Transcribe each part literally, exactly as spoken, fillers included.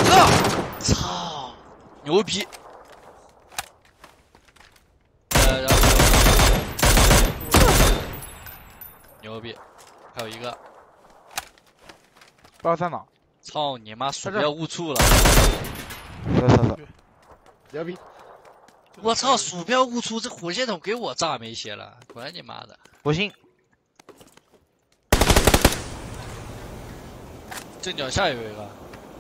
两个，操，牛逼！呃，然后牛逼，还有一个， 不知道在哪。 操你妈，鼠标误触了！ 走走走， 牛逼！ 我操，鼠标误触，这火箭筒给我炸没血了，管你妈的！ 不信。 正脚下有一个。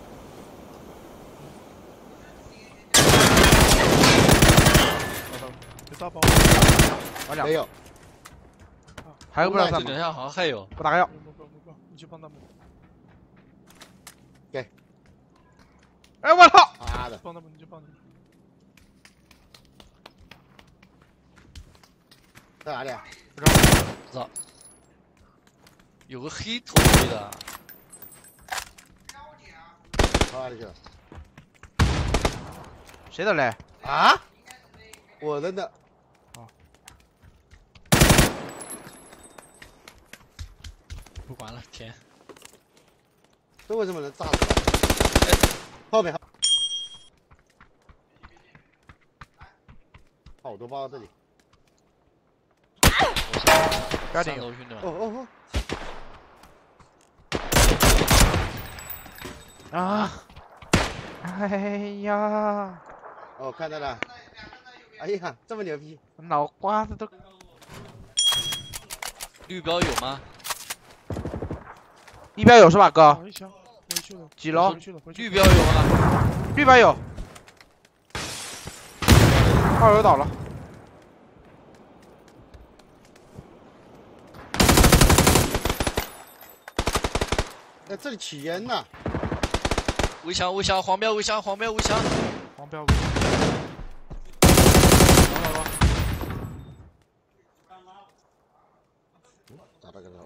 有大包， 完了， 没有， 还有不知道在哪。 正脚下好像还有。 我打个药。 没够没够，你去帮他们， 给。 哎我操！ 妈的， 帮他们你就帮他们。 在哪里啊？ 不知道。有个黑头盔的。 跑哪里去了？ 谁的嘞？ 啊？我扔的。 哦。 不管了，天。 这为什么能炸出来？哎，后面好多包在这里。 加点油， 兄弟们。 哦哦哦。啊！哎呀！ 哦，看到了。哎呀，这么牛逼！ 脑瓜子都。 绿标有吗？ 绿标有是吧，哥？ 回去回去了。 几楼？ 绿标有吗？ 绿标有。二楼倒了。 哎，这里起烟呐！ 围墙，围墙，黄标，围墙，黄标，围墙。 黄标。 打到个头。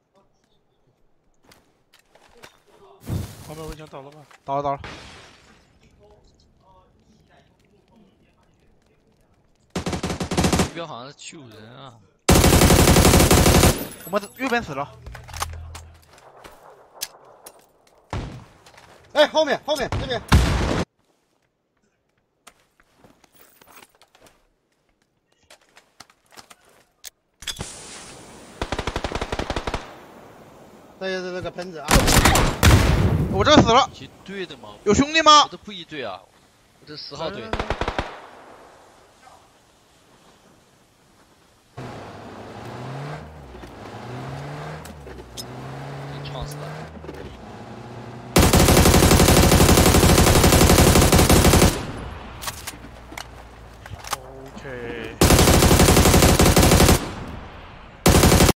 黄标围墙倒了吧？ 倒了倒了。 绿标好像是救人啊。 我们右边死了。 哎，后面后面这边。这就是那个喷子啊！ 我这个死了。 一队的吗？ 有兄弟吗？ 我这不一队啊，我这十号队。你撞死了。